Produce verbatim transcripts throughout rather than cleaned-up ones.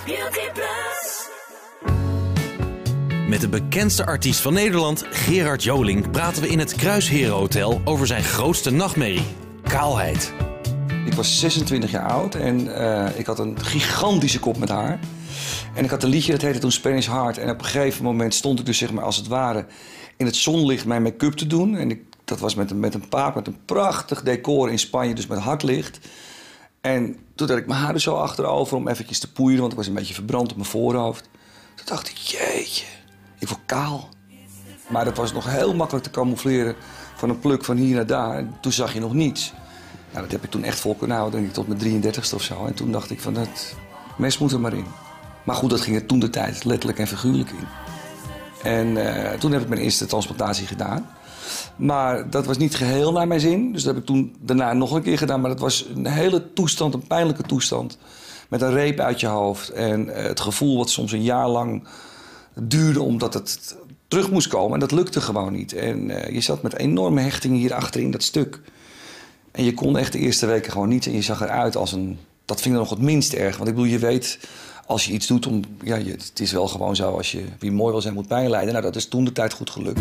Beauty Plus. Met de bekendste artiest van Nederland, Gerard Joling, praten we in het Kruisherenhotel over zijn grootste nachtmerrie: kaalheid. Ik was zesentwintig jaar oud en uh, ik had een gigantische kop met haar. En ik had een liedje, dat heette toen Spanish Heart. En op een gegeven moment stond ik dus zeg maar als het ware in het zonlicht mijn make-up te doen. En ik, dat was met een, met een paap, met een prachtig decor in Spanje, dus met hardlicht. En toen had ik mijn haar er zo achterover om eventjes te poeieren, want ik was een beetje verbrand op mijn voorhoofd. Toen dacht ik, jeetje, ik word kaal. Maar dat was nog heel makkelijk te camoufleren van een pluk van hier naar daar. En toen zag je nog niets. Nou, dat heb ik toen echt vol kunnen houden, denk ik, tot mijn drieëndertigste of zo. En toen dacht ik van, dat mes moet er maar in. Maar goed, dat ging er toen de tijd letterlijk en figuurlijk in. En uh, toen heb ik mijn eerste transplantatie gedaan. Maar dat was niet geheel naar mijn zin. Dus dat heb ik toen daarna nog een keer gedaan. Maar dat was een hele toestand, een pijnlijke toestand. Met een reep uit je hoofd. En uh, het gevoel wat soms een jaar lang duurde omdat het terug moest komen. En dat lukte gewoon niet. En uh, je zat met enorme hechtingen hier achterin dat stuk. En je kon echt de eerste weken gewoon niet. En je zag eruit als een... Dat vind ik nog het minst erg. Want ik bedoel, je weet, als je iets doet om... Ja, je, het is wel gewoon zo, als je wie mooi wil zijn moet pijn lijden. Nou, dat is toen de tijd goed gelukt.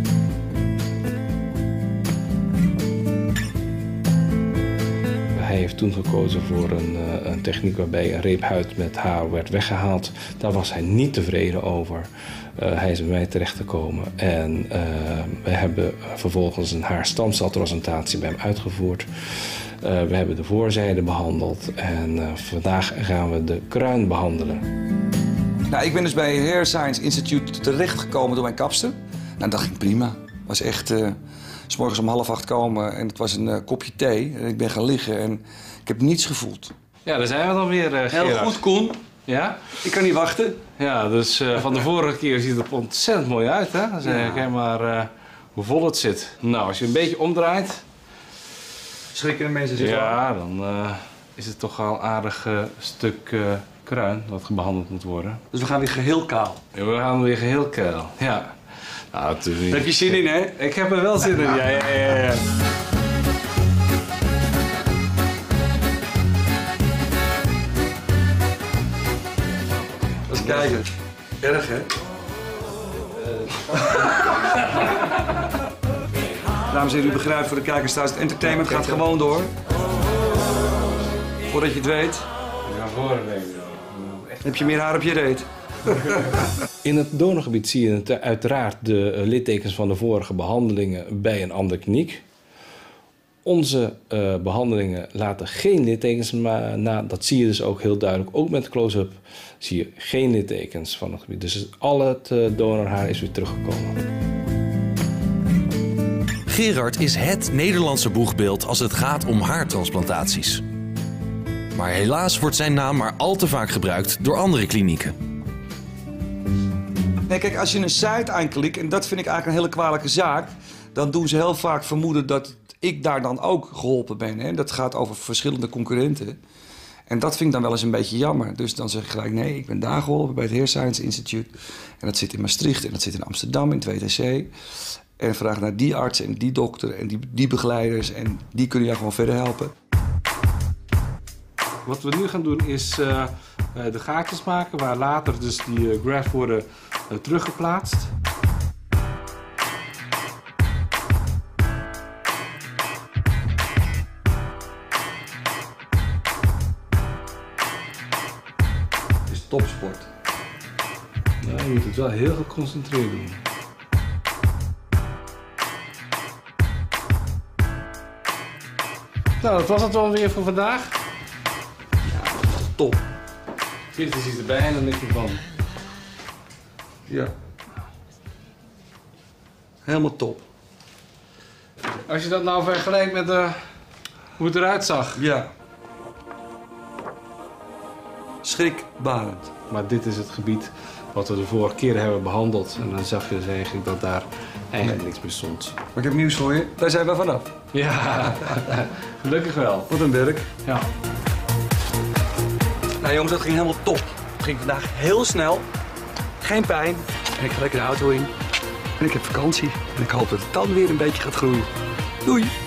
Hij heeft toen gekozen voor een, een techniek waarbij een reephuid met haar werd weggehaald. Daar was hij niet tevreden over. Uh, hij is bij mij terechtgekomen en uh, we hebben vervolgens een haarstamceltransplantatie bij hem uitgevoerd. Uh, we hebben de voorzijde behandeld en uh, vandaag gaan we de kruin behandelen. Nou, ik ben dus bij het Hair Science Institute terechtgekomen door mijn kapster. Nou, dat ging prima. Het was echt... Uh, 's morgens om half acht komen en het was een uh, kopje thee. En ik ben gaan liggen en ik heb niets gevoeld. Ja, daar zijn we dan weer, uh, Gerard. Heel goed, Koen. Ja? Ik kan niet wachten. Ja, dus uh, van de vorige keer ziet het er ontzettend mooi uit, hè? Dan zeg ik helemaal uh, hoe vol het zit. Nou, als je een beetje omdraait... Schrikken de mensen zich Ja, dan uh, is het toch al een aardig uh, stuk uh, kruin dat behandeld moet worden. Dus we gaan weer geheel kaal. Ja, we gaan weer geheel kaal, ja. Nou, natuurlijk. Daar heb je zin in, hè? Ik heb er wel zin in, ja, ja, ja, ja. Eens kijken. Erg, hè? Dames en heren, u begrijpt, voor de kijkers thuis, het entertainment gaat gewoon door. Voordat je het weet, We gaan voor nemen. heb je meer haar op je reet. In het donorgebied zie je uiteraard de littekens van de vorige behandelingen bij een andere kliniek. Onze uh, behandelingen laten geen littekens na. Dat zie je dus ook heel duidelijk. Ook met close-up zie je geen littekens van het gebied. Dus al het uh, donorhaar is weer teruggekomen. Gerard is het Nederlandse boegbeeld als het gaat om haartransplantaties. Maar helaas wordt zijn naam maar al te vaak gebruikt door andere klinieken. Nee, kijk, als je een site aanklikt, en dat vind ik eigenlijk een hele kwalijke zaak, dan doen ze heel vaak vermoeden dat ik daar dan ook geholpen ben. Hè? Dat gaat over verschillende concurrenten. En dat vind ik dan wel eens een beetje jammer. Dus dan zeg ik gelijk, nee, ik ben daar geholpen bij het Hair Science Institute. En dat zit in Maastricht en dat zit in Amsterdam in het W T C. En vraag naar die arts en die dokter en die, die begeleiders. En die kunnen jou gewoon verder helpen. Wat we nu gaan doen is uh, uh, de gaatjes maken waar later dus die uh, grafts worden uh, teruggeplaatst. Het is topsport. Nou, je moet het wel heel geconcentreerd doen. Nou, dat was het wel weer voor vandaag. Top. Zit er iets erbij en dan denk je van. Ja. Helemaal top. Als je dat nou vergelijkt met uh, hoe het eruit zag. Ja. Schrikbarend. Maar dit is het gebied wat we de vorige keer hebben behandeld. En dan zag je dus eigenlijk dat daar eigenlijk niks meer stond. Maar ik heb nieuws voor je. Daar zijn we vanaf. Ja, gelukkig wel. Wat een werk. Ja. Nou jongens, dat ging helemaal top. Het ging vandaag heel snel. Geen pijn. En ik ga lekker de auto in. En ik heb vakantie. En ik hoop dat het dan weer een beetje gaat groeien. Doei!